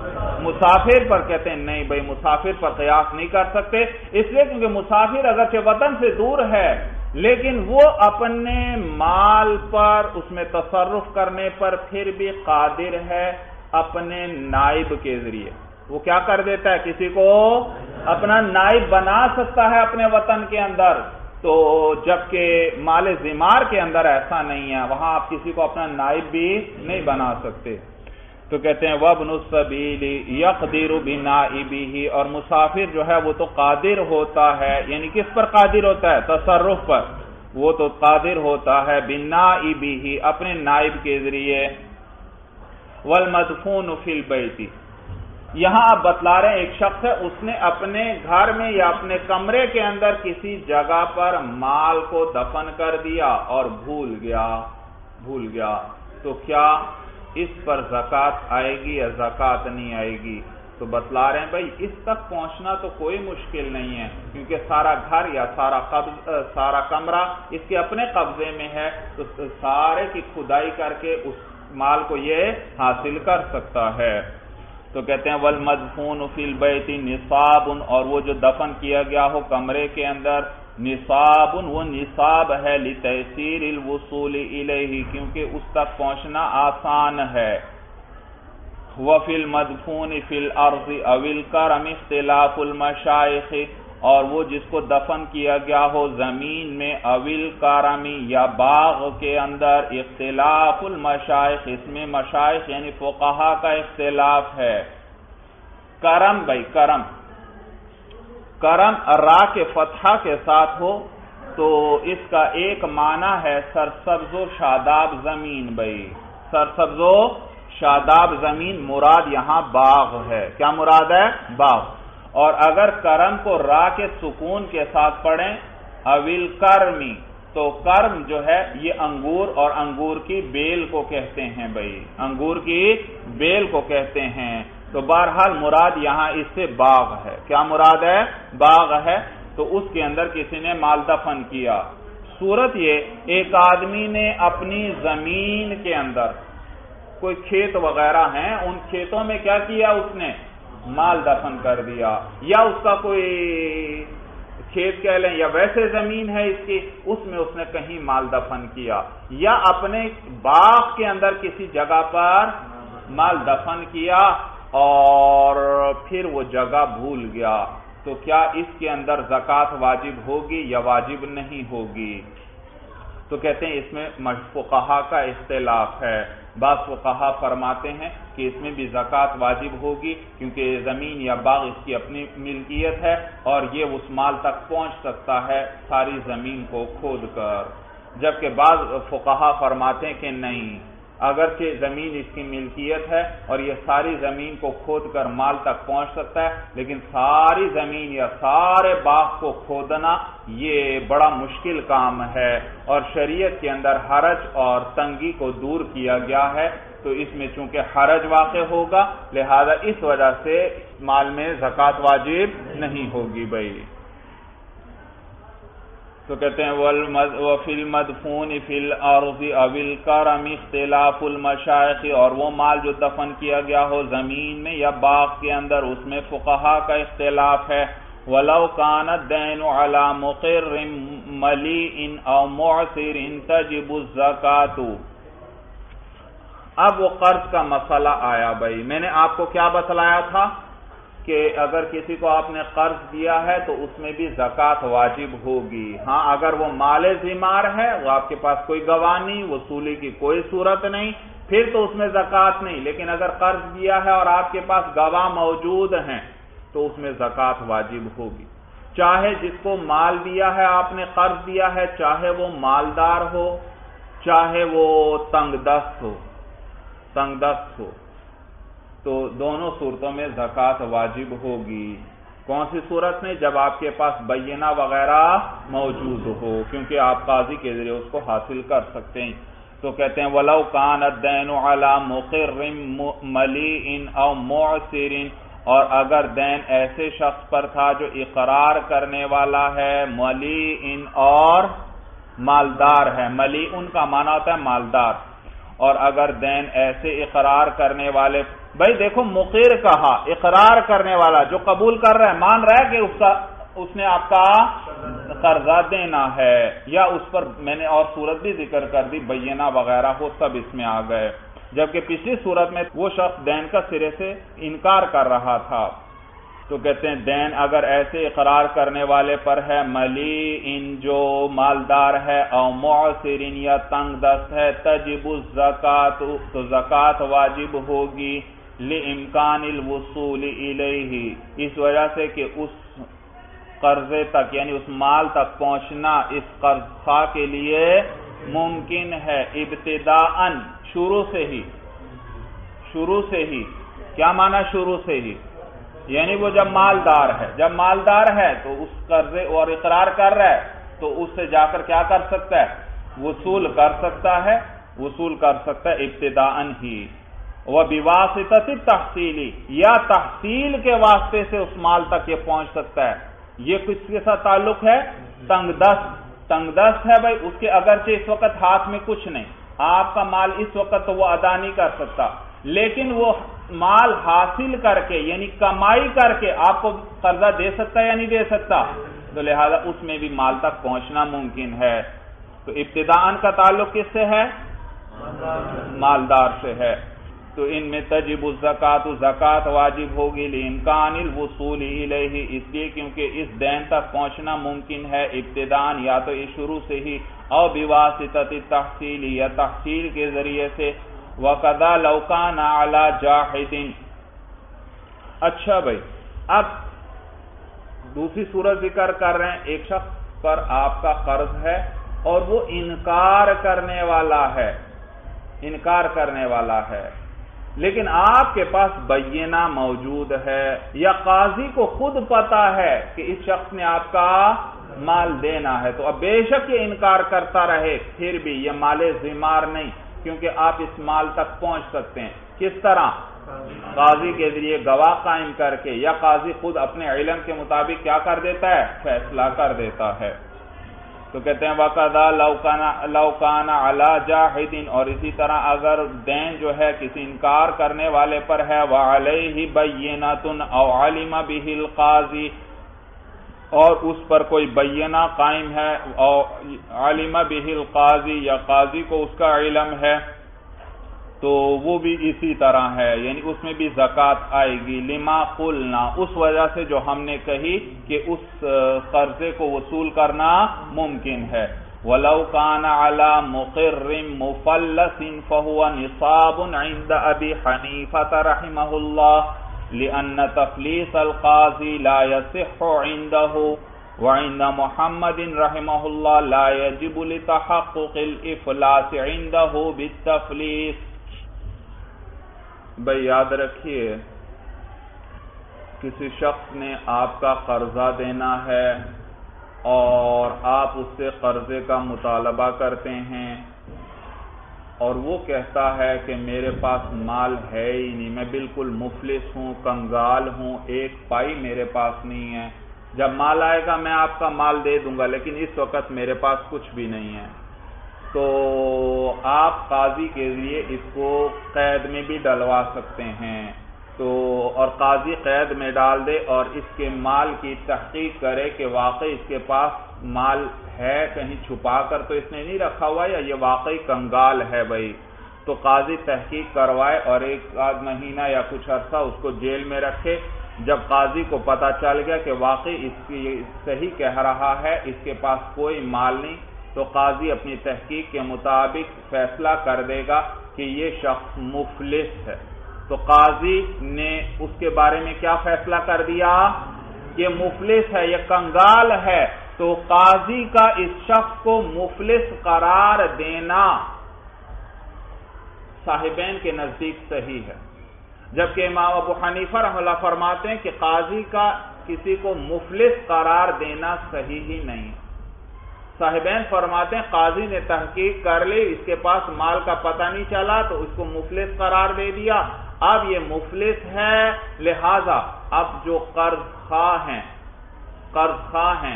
مسافر پر۔ کہتے ہیں نہیں بھائی مسافر پر قیاس نہیں کر سکتے، اس لیے کیونکہ مسافر اگرچہ وطن سے دور ہے لیکن وہ اپنے مال پر اس میں تصرف کرنے پر پھر بھی قادر ہے اپنے نائب کے ذریعے۔ وہ کیا کر دیتا ہے؟ کسی کو اپنا نائب بنا سکتا ہے اپنے وطن کے اندر، تو جبکہ مال ذمار کے اندر ایسا نہیں ہے، وہاں آپ کسی کو اپنا نائب بھی نہیں بنا سکتے۔ تو کہتے ہیں وَابْنُ السَّبِيلِ يَقْدِرُ بِنَائِبِهِ، اور مسافر جو ہے وہ تو قادر ہوتا ہے، یعنی کس پر قادر ہوتا ہے؟ تصرف پر، وہ تو قادر ہوتا ہے بِنَائِبِهِ، اپنے نائب کے ذریعے۔ وَالْمَدْفُونُ فِي الْبَيْتِ، یہاں آپ بتلا رہے ہیں ایک شخص ہے، اس نے اپنے گھر میں یا اپنے کمرے کے اندر کسی جگہ پر مال کو دفن کر دیا اور بھول گیا بھول گیا تو کیا اس پر زکوٰۃ آئے گی یا زکوٰۃ نہیں آئے گی؟ تو بتلا رہے ہیں بھائی اس تک پہنچنا تو کوئی مشکل نہیں ہے، کیونکہ سارا گھر یا سارا قبض سارا کمرہ اس کے اپنے قبضے میں ہے، تو سارے کی کھدائی کر کے اس مال کو یہ حاصل کر سکتا ہے۔ تو کہتے ہیں والمدفون فی البیت نصاب، اور وہ جو دفن کیا گیا ہو کمرے کے اندر، نصاب، وہ نصاب ہے لتیسیر الوصول الیہ، کیونکہ اس تک پہنچنا آسان ہے۔ وفی المدفون فی الارض او الکرم اختلاف المشائخ، اور وہ جس کو دفن کیا گیا ہو زمین میں، اویل کارمی یا باغ کے اندر، اختلاف المشائخ، اس میں مشائخ یعنی فقہا کا اختلاف ہے۔ کرم بھائی کرم کرم را کے فتحہ کے ساتھ ہو تو اس کا ایک معنی ہے سرسبز و شاداب زمین بھائی، سرسبز و شاداب زمین مراد یہاں باغ ہے. کیا مراد ہے؟ باغ. اور اگر کرم کو را کے سکون کے ساتھ پڑھیں اویل کرمی، تو کرم جو ہے یہ انگور اور انگور کی بیل کو کہتے ہیں بھائی، انگور کی بیل کو کہتے ہیں. تو بہرحال مراد یہاں اس سے باغ ہے. کیا مراد ہے؟ باغ ہے. تو اس کے اندر کسی نے مال دفن کیا. صورت یہ، ایک آدمی نے اپنی زمین کے اندر کوئی کھیت وغیرہ ہیں، ان کھیتوں میں کیا کیا؟ اس نے مال دفن کر دیا. یا اس کا کوئی کھیت کہہ لیں یا ویسے زمین ہے اس کی، اس میں اس نے کہیں مال دفن کیا، یا اپنے باغ کے اندر کسی جگہ پر مال دفن کیا اور پھر وہ جگہ بھول گیا، تو کیا اس کے اندر زکوٰۃ واجب ہوگی یا واجب نہیں ہوگی؟ تو کہتے ہیں اس میں فقہا کا اختلاف ہے. بعض فقہا فرماتے ہیں کہ اس میں بھی زکوٰۃ واجب ہوگی کیونکہ زمین یا باغ اس کی اپنی ملکیت ہے اور یہ اس مال تک پہنچ سکتا ہے ساری زمین کو کھود کر. جبکہ بعض فقہا فرماتے ہیں کہ نہیں، اگرچہ زمین اس کی ملکیت ہے اور یہ ساری زمین کو کھود کر مال تک پہنچ سکتا ہے، لیکن ساری زمین یا سارے باغ کو کھودنا یہ بڑا مشکل کام ہے اور شریعت کے اندر حرج اور تنگی کو دور کیا گیا ہے. تو اس میں چونکہ حرج واقع ہوگا لہذا اس وجہ سے مال میں زکوٰۃ واجب نہیں ہوگی بھائی. تو کہتے ہیں وَفِي الْمَدْفُونِ فِي الْأَرْضِ أَوِ الْكَرَمِ اخْتِلَافُ الْمَشَائِخِ، اور وہ مال جو دفن کیا گیا ہو زمین میں یا باغ کے اندر، اس میں فقہا کا اختلاف ہے. وَلَوْ كَانَ الدَّيْنُ عَلَى مُقِرٍّ مَلِيءٍ أَوْ مُعْسِرٍ تَجِبُ الزَّكَاةُ. اب وہ قرض کا مسئلہ آیا بھائی. میں نے آپ کو کیا بتلایا تھا کہ اگر کسی کو آپ نے قرض دیا ہے تو اس میں بھی زکوٰۃ واجب ہوگی. ہاں اگر وہ مال ذمار ہے، وہ آپ کے پاس کوئی گواہ نہیں، وصولی کی کوئی صورت نہیں، پھر تو اس میں زکوٰۃ نہیں. لیکن اگر قرض دیا ہے اور آپ کے پاس گواہ موجود ہیں تو اس میں زکوٰۃ واجب ہوگی. چاہے جس کو مال دیا ہے آپ نے قرض دیا ہے، چاہے وہ مالدار ہو چاہے وہ تنگ دست ہو تنگ دست ہو تو دونوں صورتوں میں زکوٰۃ واجب ہوگی. کون سی صورت میں؟ جب آپ کے پاس بینہ وغیرہ موجود ہو، کیونکہ آپ قاضی کے ذریعے اس کو حاصل کر سکتے ہیں. تو کہتے ہیں وَلَوْ كَانَ الدَّيْنُ عَلَى مُقِرٍّ مَلِيءٍ أَوْ مُعْسِرٍ، اور اگر دین ایسے شخص پر تھا جو اقرار کرنے والا ہے، ملیء اور مالدار ہے. ملیء کا معنی ہوتا ہے مالدار. اور اگر دین ایسے اقرار کرنے والے، بھائی دیکھو مقر کہا، اقرار کرنے والا جو قبول کر رہا ہے، مان رہا ہے کہ اس کا اس نے آپ کا قرضہ دینا ہے، یا اس پر میں نے اور صورت بھی ذکر کر دی بینہ وغیرہ ہو، سب اس میں آ گئے. جبکہ پچھلی صورت میں وہ شخص دین کا سرے سے انکار کر رہا تھا. تو کہتے ہیں دین اگر ایسے اقرار کرنے والے پر ہے، ملیء جو مالدار ہے، او معسر یا تنگ دست ہے، تجب الزکاۃ تو زکوٰۃ واجب ہوگی، لامکان الوصول الیہ، اس وجہ سے کہ اس قرضے تک یعنی اس مال تک پہنچنا اس قرض خواہ کے لیے ممکن ہے. ابتداءً شروع سے ہی شروع سے ہی کیا معنی شروع سے ہی؟ یعنی وہ جب مالدار ہے جب مالدار ہے تو اس قرضے اور اقرار کر رہا ہے تو اس سے جا کر کیا کر سکتا ہے؟ وصول کر سکتا ہے وصول کر سکتا ہے ابتداءً ہی. وبواسطۃ التحصیل، یا تحصیل کے واسطے سے اس مال تک یہ پہنچ سکتا ہے. یہ کس کے ساتھ تعلق ہے؟ تنگ دست تنگ دست ہے بھائی. اس کے اگرچہ اس وقت ہاتھ میں کچھ نہیں، آپ کا مال اس وقت تو وہ ادا نہیں کر سکتا، لیکن وہ مال حاصل کر کے یعنی کمائی کر کے آپ کو قرضہ دے سکتا ہے یا نہیں دے سکتا؟ تو لہذا اس میں بھی مال تک پہنچنا ممکن ہے. تو ابتداءً کا تعلق کس سے ہے؟ مالدار سے ہے. تو ان میں تجب الزکاۃ، زکوٰۃ واجب ہوگی، لامکان الوصول الیہ، اس لیے کیونکہ اس دین تک پہنچنا ممکن ہے ابتداءً یا تو اس شروع سے ہی، اور بواسطۃ التحصیل یا تحصیل کے ذریعے سے. وَقَذَا لَوْ كَانَ عَلَى جَاحِدٍ. اچھا بھائی، اب دوسری صورت ذکر کر رہے ہیں. ایک شخص پر آپ کا قرض ہے اور وہ انکار کرنے والا ہے انکار کرنے والا ہے لیکن آپ کے پاس بینہ موجود ہے یا قاضی کو خود پتا ہے کہ اس شخص نے آپ کا مال دینا ہے، تو اب بے شک یہ انکار کرتا رہے پھر بھی یہ مال ذمار نہیں، کیونکہ آپ اس مال تک پہنچ سکتے ہیں۔ کس طرح؟ قاضی کے ذریعے گواہ قائم کر کے، یا قاضی خود اپنے علم کے مطابق کیا کر دیتا ہے؟ فیصلہ کر دیتا ہے۔ تو کہتے ہیں وَقَذَا لَوْ كَانَ عَلَى جَاحِدٍ، اور اسی طرح اگر دین جو ہے کسی انکار کرنے والے پر ہے وَعَلَيْهِ بَيِّنَةٌ أَوْ عَلِمَ بِهِ الْقَاضِي، اور اس پر کوئی بینہ قائم ہے، اور عَلِمَ بِهِ الْقَاضِي، یا قاضی کو اس کا علم ہے، تو وہ بھی اسی طرح ہے، یعنی اس میں بھی زکوٰۃ آئے گی۔ لما قلنا، اس وجہ سے جو ہم نے کہی کہ اس قرضے کو وصول کرنا ممکن ہے۔ وَلَوْ كَانَ عَلَى مُقِرٍّ مُفَلَّسٍ فَهُوَ نِصَابٌ عِنْدَ أَبِي حَنِيفَةَ رَحِمَهُ اللَّهُ لِأَنَّ تَفْلِيسَ الْقَاضِي لَا يَصِحُّ عِنْدَهُ وعند محمد رحمہ اللہ لا يجب لتحقق الافلاس عنده بالتفلیس۔ بھئی یاد رکھیے، کسی شخص نے آپ کا قرضہ دینا ہے اور آپ اس سے قرضے کا مطالبہ کرتے ہیں اور وہ کہتا ہے کہ میرے پاس مال ہے ہی نہیں، میں بالکل مفلس ہوں، کنگال ہوں، ایک پائی میرے پاس نہیں ہے، جب مال آئے گا میں آپ کا مال دے دوں گا لیکن اس وقت میرے پاس کچھ بھی نہیں ہے، تو آپ قاضی کے ذریعے اس کو قید میں بھی ڈلوا سکتے ہیں، تو اور قاضی قید میں ڈال دے اور اس کے مال کی تحقیق کرے کہ واقعی اس کے پاس مال ہے، کہیں چھپا کر تو اس نے نہیں رکھا ہوا یا یہ واقعی کنگال ہے بھائی، تو قاضی تحقیق کروائے اور ایک آدھ مہینہ یا کچھ عرصہ اس کو جیل میں رکھے۔ جب قاضی کو پتا چل گیا کہ واقعی اس کی صحیح کہہ رہا ہے، اس کے پاس کوئی مال نہیں، تو قاضی اپنی تحقیق کے مطابق فیصلہ کر دے گا کہ یہ شخص مفلس ہے، تو قاضی نے اس کے بارے میں کیا فیصلہ کر دیا؟ یہ مفلس ہے، یہ کنگال ہے، تو قاضی کا اس شخص کو مفلس قرار دینا صاحبین کے نزدیک صحیح ہے، جبکہ امام ابو حنیفہ رحمہ اللہ فرماتے ہیں کہ قاضی کا کسی کو مفلس قرار دینا صحیح ہی نہیں۔ صاحبین فرماتے ہیں قاضی نے تحقیق کر لی، اس کے پاس مال کا پتہ نہیں چلا تو اس کو مفلس قرار دے دیا، اب یہ مفلس ہے، لہذا اب جو قرض خواہ ہیں قرض خواہ ہیں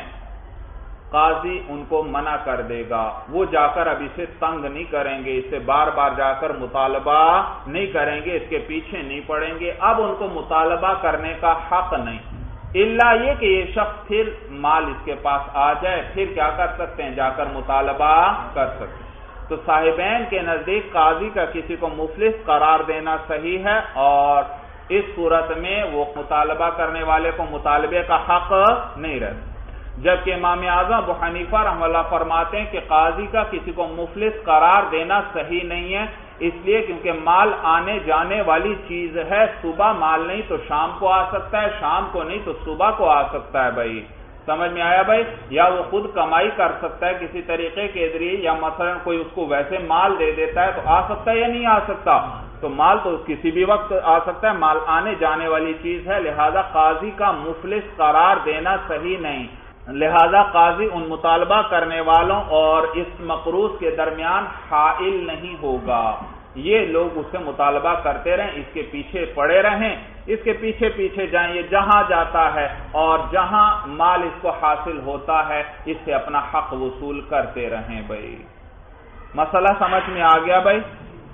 قاضی ان کو منع کر دے گا، وہ جا کر اب اسے تنگ نہیں کریں گے، اسے بار بار جا کر مطالبہ نہیں کریں گے، اس کے پیچھے نہیں پڑیں گے، اب ان کو مطالبہ کرنے کا حق نہیں، الا یہ کہ یہ شخص پھر مال اس کے پاس آ جائے، پھر کیا کر سکتے ہیں؟ جا کر مطالبہ کر سکتے ہیں۔ تو صاحبین کے نزدیک قاضی کا کسی کو مفلس قرار دینا صحیح ہے، اور اس صورت میں وہ مطالبہ کرنے والے کو مطالبے کا حق نہیں رہتا، جبکہ امام اعظم ابو حنیفہ رحمہ اللہ فرماتے ہیں کہ قاضی کا کسی کو مفلس قرار دینا صحیح نہیں ہے، اس لیے کیونکہ مال آنے جانے والی چیز ہے، صبح مال نہیں تو شام کو آ سکتا ہے، شام کو نہیں تو صبح کو آ سکتا ہے بھائی، سمجھ میں آیا بھائی؟ یا وہ خود کمائی کر سکتا ہے کسی طریقے کے ذریعے، یا مثلا کوئی اس کو ویسے مال دے دیتا ہے تو آ سکتا ہے یا نہیں آ سکتا، تو مال تو کسی بھی وقت آ سکتا ہے، مال آنے جانے والی چیز ہے، لہذا قاضی کا مفلس قرار دینا صحیح نہیں، لہذا قاضی ان مطالبہ کرنے والوں اور اس مقروض کے درمیان حائل نہیں ہوگا، یہ لوگ اس سے مطالبہ کرتے رہیں، اس کے پیچھے پڑے رہیں، اس کے پیچھے پیچھے جائیں، یہ جہاں جاتا ہے اور جہاں مال اس کو حاصل ہوتا ہے اس سے اپنا حق وصول کرتے رہیں بھائی۔ مسئلہ سمجھ میں آ گیا بھائی؟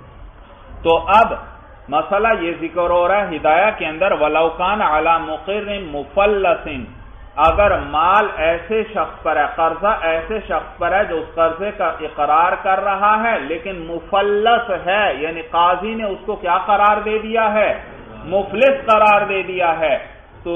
تو اب مسئلہ یہ ذکر ہو رہا ہے ہدایہ کے اندر، وَلَوْ كَانَ عَلَى مُقِرٍّ مُفَلَّسٍ، اگر مال ایسے شخص پر ہے، قرضہ ایسے شخص پر ہے جو اس قرضے کا اقرار کر رہا ہے لیکن مفلس ہے، یعنی قاضی نے اس کو کیا قرار دے دیا ہے؟ مفلس قرار دے دیا ہے، تو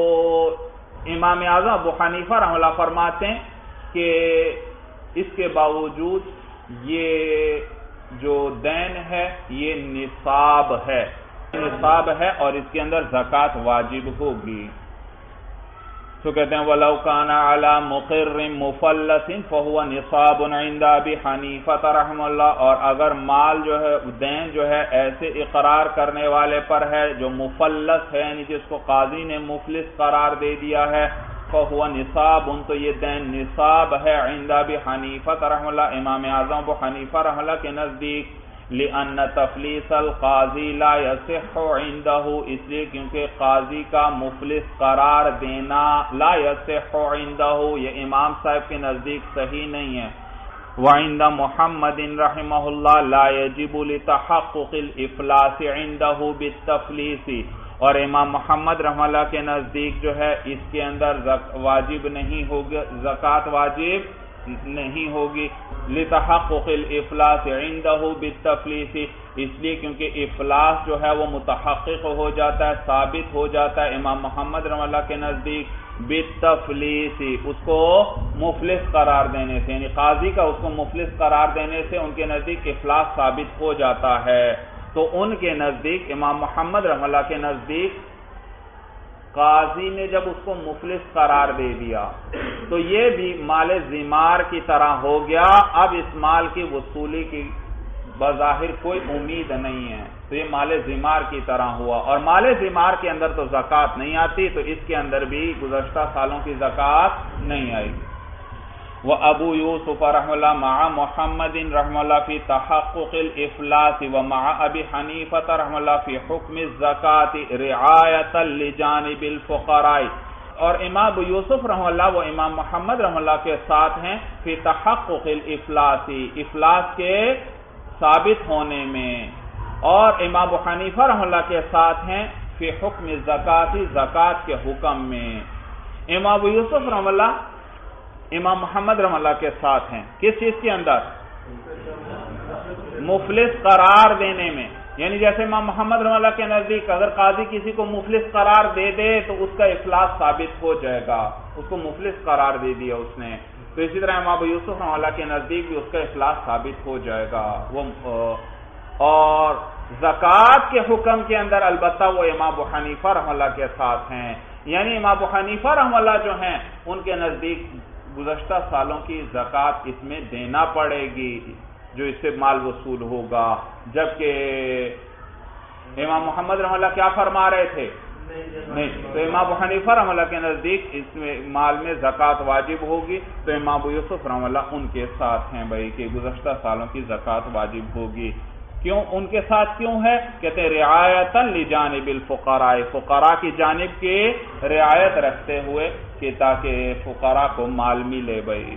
امام اعظم ابو حنیفہ رحمہ اللہ فرماتے ہیں کہ اس کے باوجود یہ جو دین ہے یہ نصاب ہے نصاب ہے اور اس کے اندر زکوٰۃ واجب ہوگی۔ تو کہتے ہیں وَلَوْ كَانَ عَلَى مُقِرٍّ مُفَلَّسٍ فَهُوَ نِصَابٌ عِنْدَ أَبِي حَنِیفَةَ رحمہ اللہ، اور اگر مال جو ہے دین جو ہے ایسے اقرار کرنے والے پر ہے جو مفلس ہے، یعنی جس کو قاضی نے مفلس قرار دے دیا ہے، فَهُوَ نِصَابٌ تو یہ دین نصاب ہے عند ابی حنیفہ رحمہ اللہ، امام اعظم ابو حنیفہ رحمہ اللہ کے نزدیک، لِأَنَّ تَفْلِيسَ الْقَاضِي لَا يَصِحُّ عِنْدَهُ، اس لیے کیونکہ قاضی کا مفلس قرار دینا لا يَصِحُّ عِنْدَهُ یہ امام صاحب کے نزدیک صحیح نہیں ہے، وعند محمد رحمہ اللہ لا يجب لتحقق الافلاس عنده بالتفلیس، اور امام محمد رحمہ اللہ کے نزدیک جو ہے اس کے اندر واجب نہیں ہوگی، زکوٰۃ واجب نہیں ہوگی، لتحقق الافلاس عنده بالتفلیس، اس لیے کیونکہ افلاس جو ہے وہ متحقق ہو جاتا ہے، ثابت ہو جاتا ہے امام محمد رحمہ اللہ کے نزدیک بالتفلیس، اس کو مفلس قرار دینے سے، یعنی قاضی کا اس کو مفلس قرار دینے سے ان کے نزدیک افلاس ثابت ہو جاتا ہے۔ تو ان کے نزدیک امام محمد رحمہ اللہ کے نزدیک قاضی نے جب اس کو مفلس قرار دے دیا تو یہ بھی مال زمار کی طرح ہو گیا، اب اس مال کی وصولی کی بظاہر کوئی امید نہیں ہے، تو یہ مال زمار کی طرح ہوا، اور مال زمار کے اندر تو زکوٰۃ نہیں آتی، تو اس کے اندر بھی گزشتہ سالوں کی زکوٰۃ نہیں آئی۔ وَأَبُو يُوسُفَ رحمہ اللہ مع محمد رحمہ اللہ فی تحقق الافلاس ومع ابی حنیفہ رحمہ اللہ فی حکم الزکاة رعایتا لجانب الفقراء، اور امام ابو یوسف رحمہ اللہ وہ امام محمد رحمہ اللہ کے ساتھ ہیں فی تحقق الافلاس، افلاس کے ثابت ہونے میں، اور امام ابو حنیفہ رحمہ اللہ کے ساتھ ہیں فی حکم الزکاة زکوٰۃ کے حکم میں۔ امام ابو یوسف رحمہ اللہ امام محمد رحمہ اللہ کے ساتھ ہیں کس چیز کے اندر؟ مفلس قرار دینے میں، یعنی جیسے امام محمد رحمہ اللہ کے نزدیک اگر قاضی کسی کو مفلس قرار دے دے تو اس کا افلاس ثابت ہو جائے گا، اس کو مفلس قرار دے دیا اس نے، تو اسی طرح امام ابو یوسف رحمہ اللہ کے نزدیک بھی اس کا افلاس ثابت ہو جائے گا۔ وہ اور زکوٰۃ کے حکم کے اندر البتہ وہ امام ابو حنیفہ رحمہ اللہ کے ساتھ ہیں، یعنی امام ابو حنیفہ رحمہ اللہ جو ہیں ان کے نزدیک گزشتہ سالوں کی زکوٰۃ اس میں دینا پڑے گی جو اس سے مال وصول ہوگا، جبکہ امام محمد رحمہ اللہ کیا فرما رہے تھے؟ نہیں، تو امام ابو حنیفہ رحمہ اللہ کے نزدیک اس میں مال میں زکوٰۃ واجب ہوگی، تو امام ابو یوسف رحمہ اللہ ان کے ساتھ ہیں بھائی کہ گزشتہ سالوں کی زکوٰۃ واجب ہوگی۔ کیوں ان کے ساتھ کیوں ہے؟ کہتے ہیں رعایتا لجانب الفقراء، فقراء کی جانب کی رعایت رکھتے ہوئے کہ تاکہ فقراء کو مال ملے بھائی۔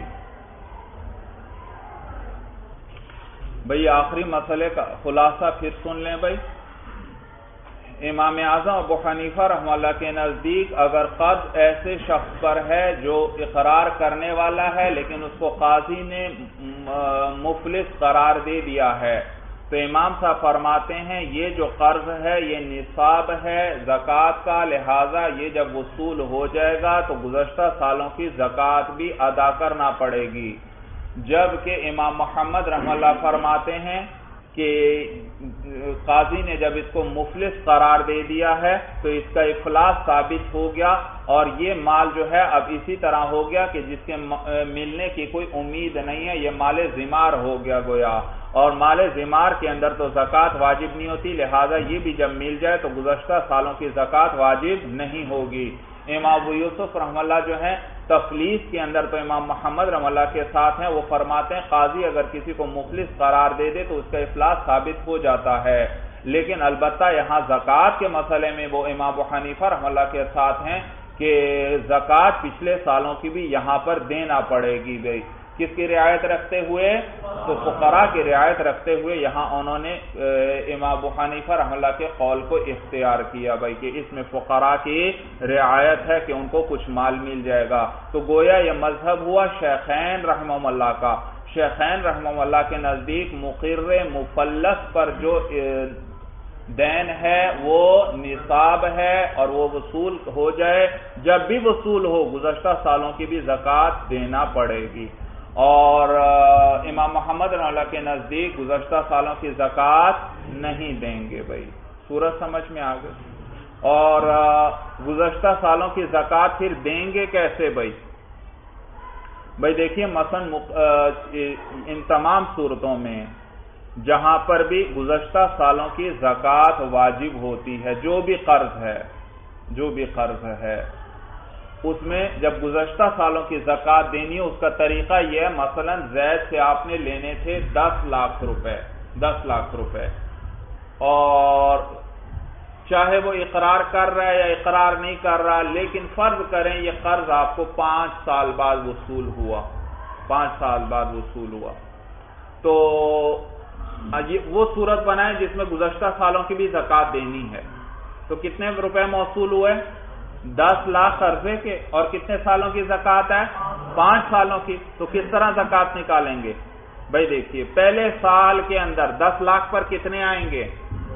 بھائی آخری مسئلے کا خلاصہ پھر سن لیں بھائی۔ امام اعظم ابو حنیفہ رحمہ اللہ کے نزدیک اگر قرض ایسے شخص پر ہے جو اقرار کرنے والا ہے لیکن اس کو قاضی نے مفلس قرار دے دیا ہے، تو امام صاحب فرماتے ہیں یہ جو قرض ہے یہ نصاب ہے زکوٰۃ کا، لہذا یہ جب وصول ہو جائے گا تو گزشتہ سالوں کی زکوٰۃ بھی ادا کرنا پڑے گی، جبکہ امام محمد رحمہ اللہ فرماتے ہیں کہ قاضی نے جب اس کو مفلس قرار دے دیا ہے تو اس کا افلاس ثابت ہو گیا، اور یہ مال جو ہے اب اسی طرح ہو گیا کہ جس کے ملنے کی کوئی امید نہیں ہے، یہ مال زمار ہو گیا گویا، اور مال زمار کے اندر تو زکوٰۃ واجب نہیں ہوتی، لہذا یہ بھی جب مل جائے تو گزشتہ سالوں کی زکوٰۃ واجب نہیں ہوگی۔ امام ابو یوسف رحمہ اللہ جو ہیں تفلیس کے اندر تو امام محمد رحمہ اللہ کے ساتھ ہیں، وہ فرماتے ہیں قاضی اگر کسی کو مفلس قرار دے دے تو اس کا افلاس ثابت ہو جاتا ہے، لیکن البتہ یہاں زکوٰۃ کے مسئلے میں وہ امام ابو حنیفہ رحمہ اللہ کے ساتھ ہیں کہ زکوٰۃ پچھلے سالوں کی بھی یہاں پر دینا پڑے گی بھائی، کس کی رعایت رکھتے ہوئے؟ تو فقراء کی رعایت رکھتے ہوئے یہاں انہوں نے امام ابو حنیفہ رحمہ اللہ کے قول کو اختیار کیا بھائی کہ اس میں فقراء کی رعایت ہے کہ ان کو کچھ مال مل جائے گا، تو گویا یہ مذہب ہوا شیخین رحمہ اللہ کا۔ شیخین رحمہ اللہ کے نزدیک مقر مفلس پر جو دین ہے وہ نصاب ہے اور وہ وصول ہو جائے، جب بھی وصول ہو گزشتہ سالوں کی بھی زکوٰۃ دینا پڑے گی، اور امام محمد رحمہ اللہ کے نزدیک گزشتہ سالوں کی زکوٰۃ نہیں دیں گے بھائی۔ سورج سمجھ میں آ گئی؟ اور گزشتہ سالوں کی زکوٰۃ پھر دیں گے کیسے بھائی؟ بھائی دیکھیے مثلا ان تمام صورتوں میں جہاں پر بھی گزشتہ سالوں کی زکوٰۃ واجب ہوتی ہے، جو بھی قرض ہے جو بھی قرض ہے اس میں جب گزشتہ سالوں کی زکوٰۃ دینی ہے، اس کا طریقہ یہ ہے، مثلا زید سے آپ نے لینے تھے دس لاکھ روپے دس لاکھ روپے اور چاہے وہ اقرار کر رہا ہے یا اقرار نہیں کر رہا، لیکن فرض کریں یہ قرض آپ کو پانچ سال بعد وصول ہوا پانچ سال بعد وصول ہوا تو وہ صورت بنائیں جس میں گزشتہ سالوں کی بھی زکوٰۃ دینی ہے۔ تو کتنے روپے موصول ہوئے؟ دس لاکھ قرضے کے، اور کتنے سالوں کی زکوٰۃ ہے؟ پانچ سالوں کی۔ تو کس طرح زکوٰۃ نکالیں گے؟ بھائی دیکھیے پہلے سال کے اندر دس لاکھ پر کتنے آئیں گے؟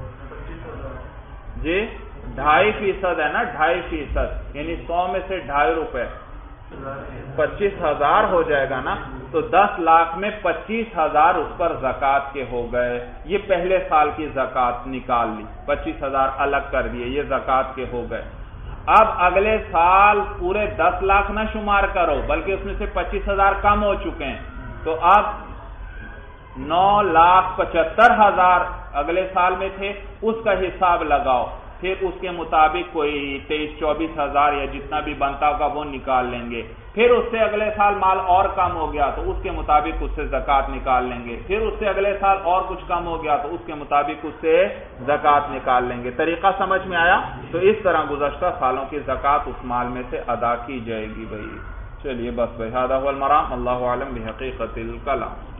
جی ڈھائی فیصد ہے نا، ڈھائی فیصد یعنی سو میں سے ڈھائی روپے پچیس ہزار ہو جائے گا نا۔ تو دس لاکھ میں پچیس ہزار اس پر زکوٰۃ کے ہو گئے، یہ پہلے سال کی زکوٰۃ نکال لی، پچیس ہزار الگ کر دیے، یہ زکوٰۃ کے ہو گئے۔ اب اگلے سال پورے دس لاکھ نہ شمار کرو بلکہ اس میں سے پچیس ہزار کم ہو چکے ہیں، تو اب نو لاکھ پچہتر ہزار اگلے سال میں تھے، اس کا حساب لگاؤ، پھر اس کے مطابق کوئی تیئیس چوبیس ہزار یا جتنا بھی بنتا ہوگا وہ نکال لیں گے۔ پھر اس سے اگلے سال مال اور کم ہو گیا تو اس کے مطابق اس سے زکوٰۃ نکال لیں گے، پھر اس سے اگلے سال اور کچھ کم ہو گیا تو اس کے مطابق اس سے زکوٰۃ نکال لیں گے۔ طریقہ سمجھ میں آیا؟ تو اس طرح گزشتہ سالوں کی زکوٰۃ اس مال میں سے ادا کی جائے گی بھائی۔ چلیے بس بھائی، ھذا ھو المرام، اللہ اعلم بحقیقت الکلام۔